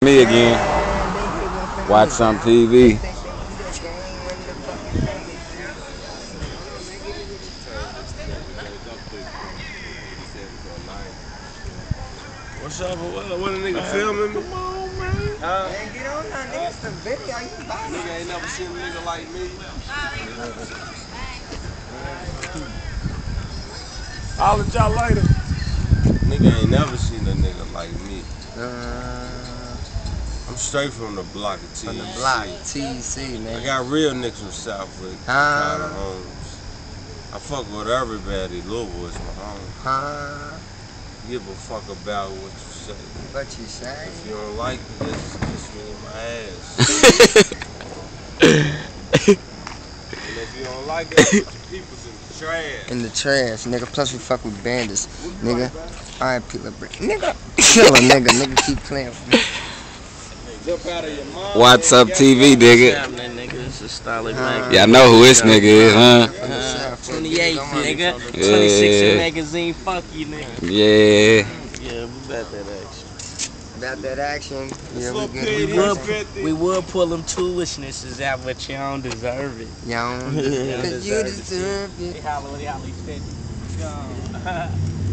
me again. Watch some TV. What's up? What a nigga filming me? Come on, man. Man, get on now, nigga. It's the video. You buy it. Nigga ain't never seen a nigga like me. I'll let y'all later. Nigga ain't never seen a nigga like me. I'm straight from the block of TC. From the block, TC, man. I got real niggas from Southwick, kind of homes. I fuck with everybody. Louisville is my home. Give a fuck about what you say. What you say? If you don't like it, just me in my ass. And if you don't like it, I put your peoples in the trash. In the trash, nigga. Plus we fuck with bandits, nigga. Alright, people, nigga. Kill a nigga. Nigga keep playing with me. Jump out of your mind. What's up, TV, nigga? Y'all know who this nigga is, huh? 28, nigga. 26 magazine, fuck you, nigga. Yeah. Yeah, we about that action. About that action, yeah, we would pull them toolishnesses out, but you don't deserve it. You don't, cause you deserve it. They holler 50.